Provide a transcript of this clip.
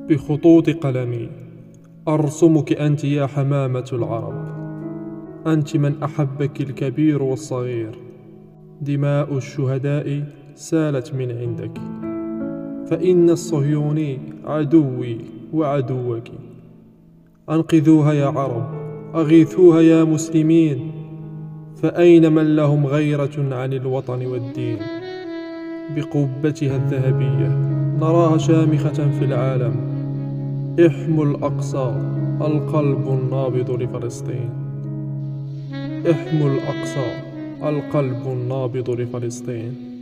بخطوط قلمي أرسمك أنت يا حمامة العرب. أنت من أحبك الكبير والصغير، دماء الشهداء سالت من عندك، فإن الصهيوني عدوي وعدوك. أنقذوها يا عرب، أغيثوها يا مسلمين، فأين من لهم غيرة عن الوطن والدين؟ بقبتها الذهبية نراها شامخة في العالم. احموا الأقصى، القلب النابض لفلسطين. احموا الأقصى، القلب النابض لفلسطين.